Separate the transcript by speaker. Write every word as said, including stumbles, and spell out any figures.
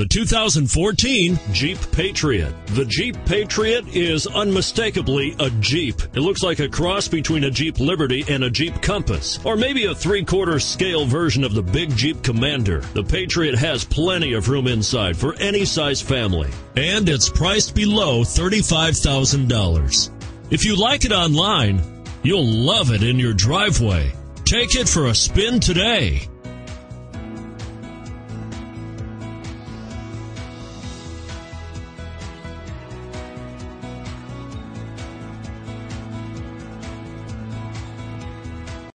Speaker 1: The two thousand fourteen Jeep Patriot. The Jeep Patriot is unmistakably a Jeep. It looks like a cross between a Jeep Liberty and a Jeep Compass, or maybe a three-quarter scale version of the big Jeep Commander. The Patriot has plenty of room inside for any size family, and it's priced below thirty-five thousand dollars. If you like it online, you'll love it in your driveway. Take it for a spin today.